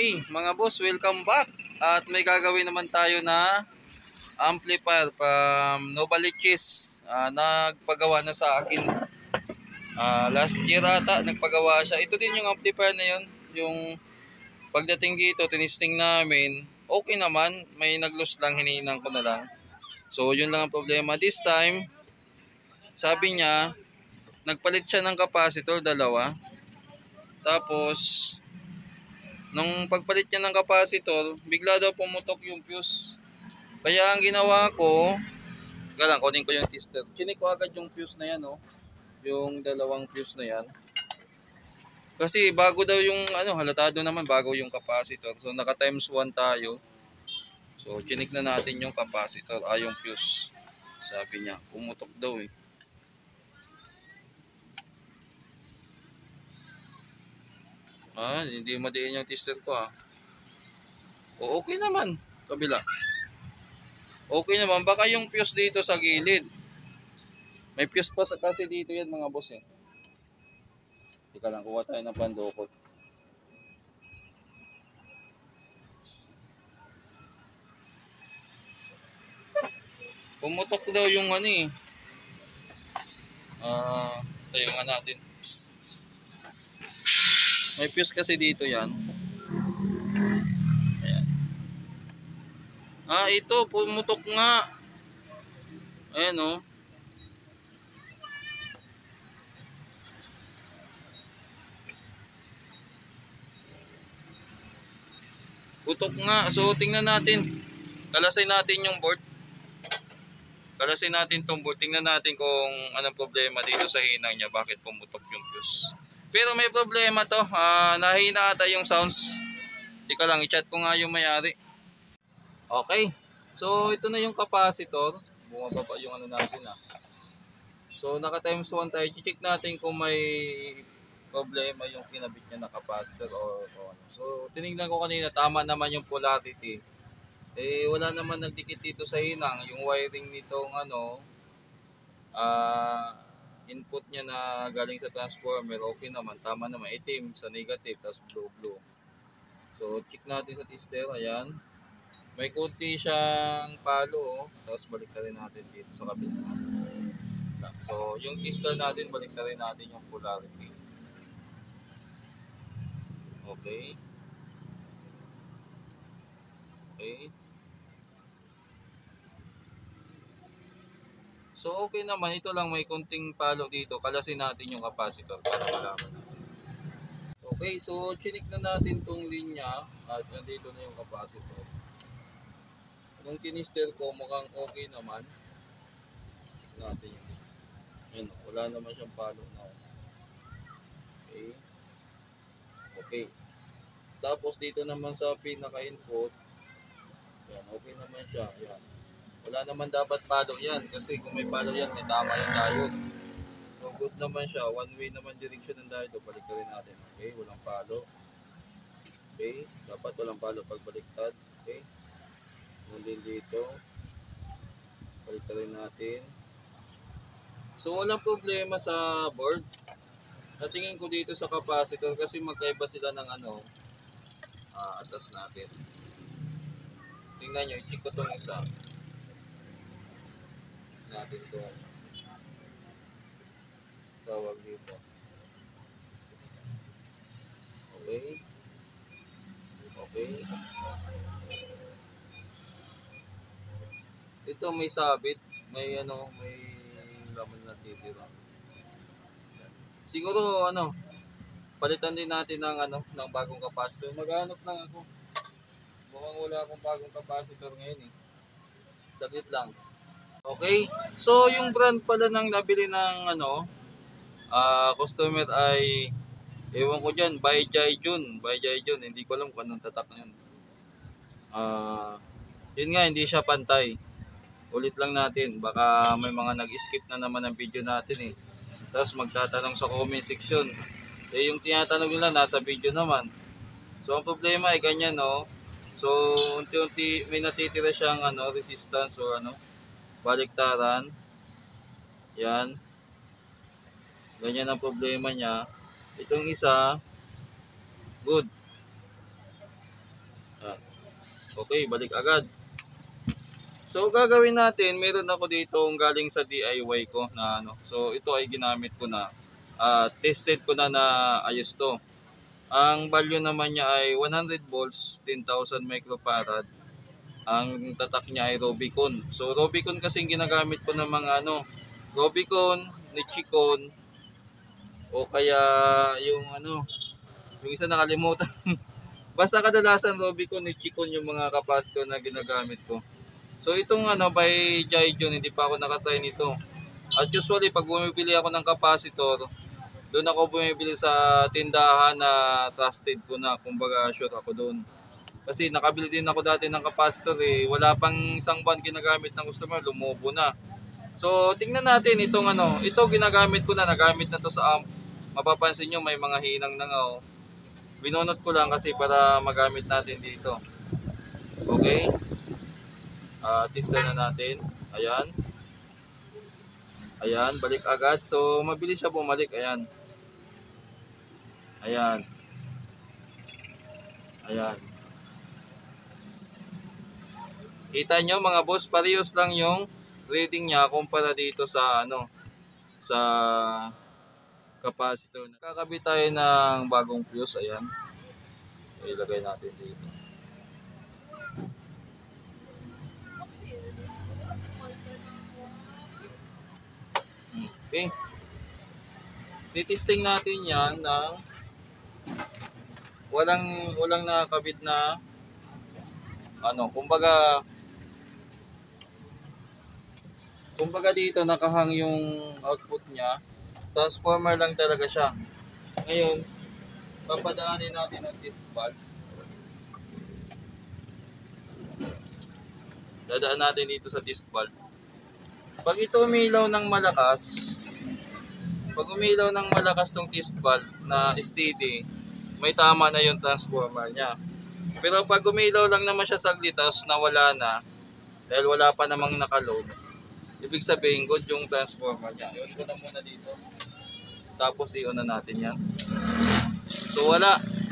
Okay, mga boss, welcome back. At may gagawin naman tayo na amplifier from Novaliches. Nagpagawa na sa akin. Last year ata, nagpagawa siya. Ito din yung amplifier na yun. Yung pagdating dito, tinisting namin. Okay naman, may nag-loss lang, hinihinang ko na lang. So, yun lang ang problema. This time, sabi niya, nagpalit siya ng capacitor, dalawa. Tapos, nung pagpalit niya ng capacitor, bigla daw pumutok yung fuse. Kaya ang ginawa ko, lang, kunin ko yung tester. Chinik ko agad yung fuse na yan, oh. Yung dalawang fuse na yan. Kasi bago daw yung, halatado naman, bago yung capacitor. So, naka times 1 tayo. So, chinik na natin yung capacitor, yung fuse. Sabi niya, pumutok daw eh. Hindi madiin yung tester ko O, okay naman. Kabila. Okay naman. Baka yung fuse dito sa gilid. May fuse pa kasi dito yan mga boss eh. Teka lang, kuha tayo ng pandukot. Pumutok daw yung tayo nga natin. May fuse kasi dito yan. Ayan. Ito, pumutok nga. Ayan o. Putok nga. So, tingnan natin. Kalasin natin yung board. Kalasin natin tong board. Tingnan natin kung anong problema dito sa hinang niya. Bakit pumutok yung fuse. Pero may problema to. Nahina ata yung sounds. Tika lang, i-chat ko nga yung may-ari. Okay. So, ito na yung capacitor. Bumaba pa yung natin So, naka times 1 tayo. I-check natin kung may problema yung kinabit niya na capacitor o ano. So, tinignan ko kanina, tama naman yung polarity. Wala naman nagdikit dito sa hinang. Yung wiring nitong input niya na galing sa transformer, okay naman, tama naman, itim sa negative, tapos blue. So, check natin sa tester, ayan. May kunti siyang palo, tapos balik na rin natin dito sa kabila. So, yung tester natin, balik na rin natin yung polarity. Okay. So, okay naman. Ito lang, may kunting palo dito. Kalasin natin yung capacitor para malaman natin. Okay, so chinik na natin tong linya at nandito na yung capacitor. Nung kinister ko, mukhang okay naman. Check natin yung yun, wala naman siyang palo na. Okay. Tapos dito naman sa pinaka-input, yan, okay naman siya. Yan. Wala naman dapat palo yan kasi kung may palo yan, may tama yung diode. So good naman siya. One way naman direction ng diode. Balik rin natin. Okay, walang palo. Okay, dapat walang palo pag baliktad. Okay. Nandun dito. Balik rin natin. So walang problema sa board. Natingin ko dito sa capacitor kasi magkaiba sila ng atas natin. Tingnan nyo, i-check ko itong isa. Natin itong tawag dito. Okay. Ito may sabit, may laman na titira. Siguro palitan din natin ng bagong capacitor. Maghanap lang ako. Mukhang wala akong bagong capacitor ngayon eh. Saglit lang. Okay. So yung brand pala ng nabili ng customer ay ewan ko diyan, by Jaijun. Hindi ko alam kung anong tatak na yun. Yun nga, hindi siya pantay. Ulit lang natin. Baka may mga nag-skip na naman ng video natin eh. Tapos magtatanong sa comment section. Yung tinatanong nila nasa video naman. So ang problema ay ganyan So unti-unti may natitira siyang resistance o baliktaran. Yan. Ganyan ang problema niya. Itong isa good. Yan. Okay, balik agad. So gagawin natin, meron ako dito galing sa DIY ko na ano. So ito ay ginamit ko na. Tested ko na ayos to. Ang value naman niya ay 100 volts, 10,000 microfarad. Ang tatak niya ay Robicon. So Robicon kasi ginagamit ko ng mga ano, Robicon, Nichicon, o kaya yung ano, yung isa nakalimutan. Basta kadalasan Robicon, Nichicon yung mga capacitor na ginagamit ko. So itong ano by Jaijon, hindi pa ako nakatry nito. At usually pag bumibili ako ng capacitor, doon ako bumibili sa tindahan na trusted ko na, kumbaga sure ako doon. Kasi nakabili din ako dati ng capacitor eh. Wala pang isang buwan ginagamit ng customer, lumubo na. So tingnan natin itong ano, ito ginagamit ko na, nagamit na to sa amp. Mapapansin nyo may mga hinang na nga oh. Binunot ko lang kasi para magamit natin dito. Okay? Testa na natin. Ayan. Ayan, balik agad. So mabilis siya bumalik. Ayan. Ayan. Ayan. Kita nyo mga boss, parehas lang yung rating niya kumpara dito sa ano, sa capacitor. Kakabit tayo ng bagong fuse. Ayan. Ilagay natin dito. Okay. Titesting natin yan ng walang nakakabit na ano, kumbaga dito nakahang yung output niya. Transformer lang talaga siya. Ngayon, papadaanin natin ang test valve. Dadaan natin dito sa test valve. Pag ito umilaw ng malakas, tong test valve na steady, may tama na yung transformer niya. Pero pag umilaw lang naman siya saglit tapos nawala na, dahil wala pa namang nakaload, ibig sabihin good yung transformer niya. I-on ko na muna dito. Tapos i-on na natin yan. So wala.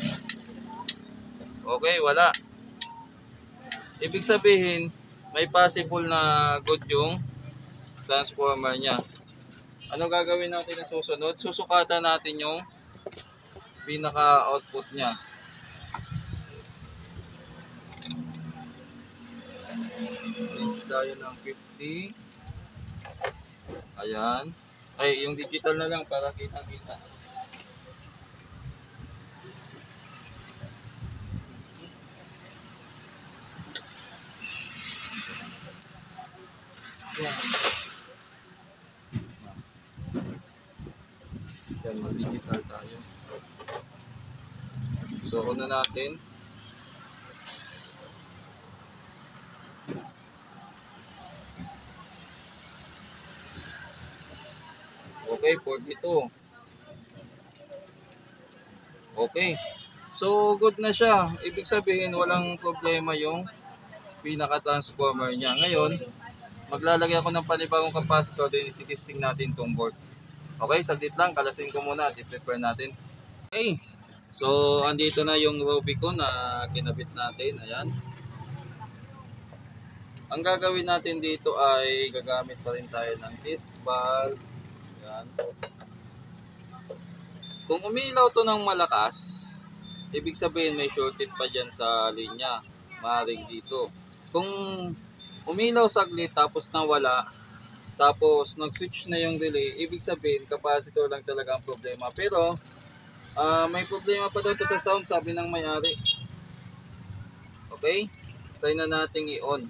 Okay, wala. Ibig sabihin, may possible na good yung transformer niya. Ano gagawin natin na susunod? Susukatan natin yung pinaka-output niya. Change tayo ng 50. Ayan. Ay, yung digital na lang para kitang-kita. Ayan. Yan, mag-digital tayo. So, una natin. Okay, 42. Okay. So, good na siya. Ibig sabihin, walang problema yung pinaka-transformer niya. Ngayon, maglalagay ako ng panibagong capacitor, din ititesting natin itong board. Okay, saglit lang. Kalasin ko muna at i-prepare natin. Okay. So, andito na yung Robicon na kinabit natin. Ayan. Ang gagawin natin dito ay gagamit pa rin tayo ng test valve. Ayan. Kung umilaw to ng malakas, ibig sabihin may shorted pa dyan sa linya. Maaaring dito. Kung umilaw saglit tapos nawala, tapos nag-switch na yung relay, ibig sabihin capacitor lang talaga ang problema. Pero may problema pa daw to sa sound, sabi ng may-ari. Okay? Try na nating i-on.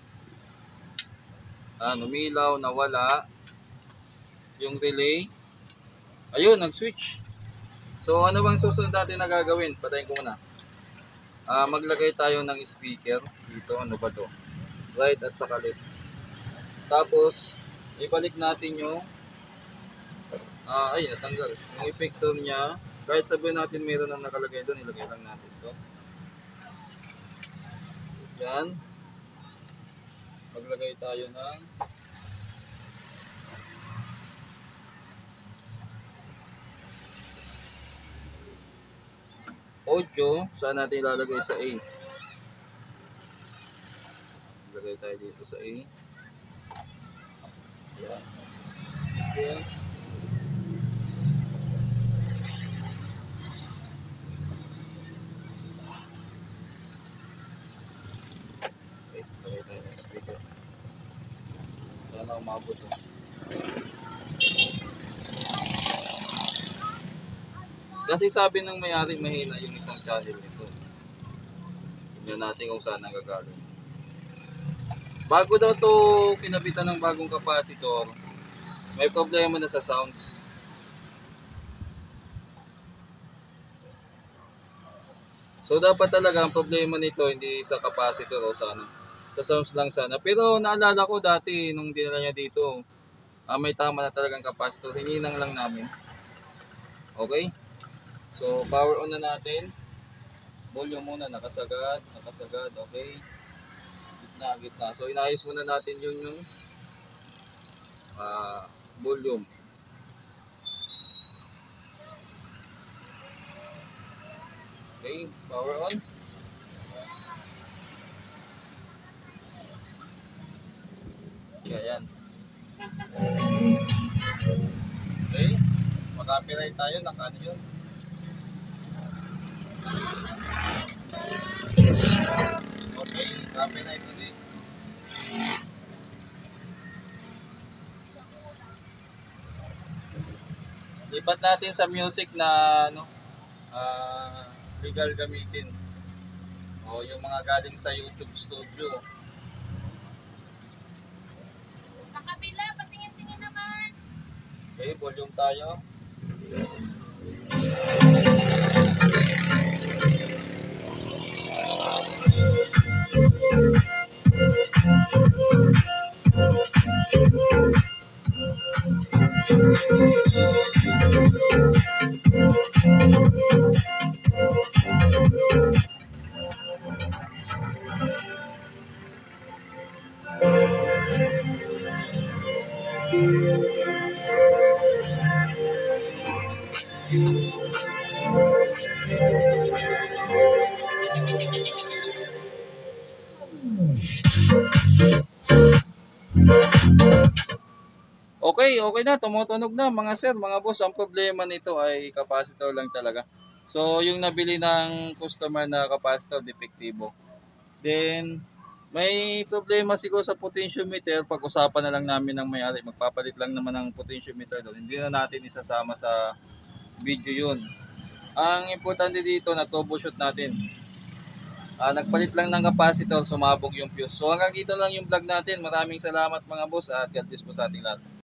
Umilaw, nawala yung relay. Ayun, nag-switch. So ano bang susunod natin na gagawin? Patayin ko muna. Maglagay tayo ng speaker dito. Ano ba to? Right at saka left. Tapos ibalik natin yung ay natanggal yung effector niya. Kahit sabihin natin meron na nakalagay doon, ilagay lang natin to. Yan. Maglagay tayo ng audio. Saan natin ilalagay? Sa A. Lagay tayo dito sa A. Yan. Okay. Lagay tayo ng speaker. Sana umabot o. Kasi sabi ng may-ari mahina yung isang channel nito. Tignan natin kung saan nagagaling. Bago daw to kinabitan ng bagong capacitor, may problema na sa sounds. So dapat talaga ang problema nito hindi sa capacitor o sa ano, sa sounds lang sana. Pero naalala ko dati nung dinala niya dito, may tama na talagang capacitor, hininang lang namin. Okay? So power on na natin. Volume muna, nakasagad, okay. Gitna. So inayos muna natin yung volume. Okay, power on. Yan. Okay, mag-copyright tayo, nakano yun. Okay, copyright ulit. Lipat natin sa music na ano, legal gamitin. O yung mga galing sa YouTube Studio. Sa kabila, patingin-tingin naman. Okay, volume tayo. Okay na, tumutunog na mga sir, mga boss. Ang problema nito ay capacitor lang talaga. So, yung nabili ng customer na capacitor, depektibo. Then, may problema siguro sa potentiometer. Pag-usapan na lang namin ng may-ari. Magpapalit lang naman ng potentiometer doon. Hindi na natin isasama sa video yun. Ang importante dito na troubleshoot natin. Nagpalit lang ng capacitor, sumabog yung fuse. So hanggang dito lang yung vlog natin. Maraming salamat mga boss at God bless po sa ating lahat.